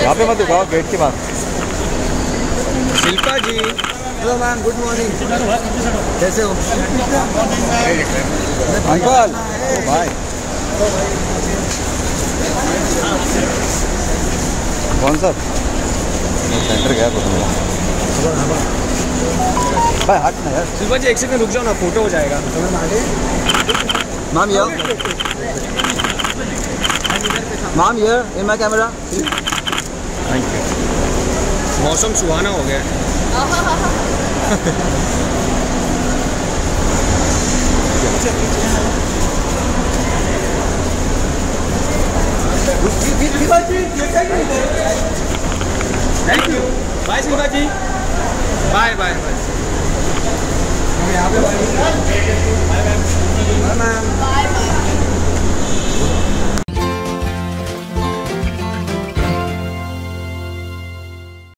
यहाँ पे मत दिखाओ, गेट के पास। Shilpa ji, hello ma'am, good morning. कैसे हो अंकल? भाई कौन सा सेंटर गया भाई? हट ना यार। शिल्पा जी एक सेकंड रुक जाओ ना, फोटो हो जाएगा। मैम यार, मैम यार in my camera. Thank you. मौसम सुहाना हो गया। Thank you. Bye Shilpa ji. Bye bye bye.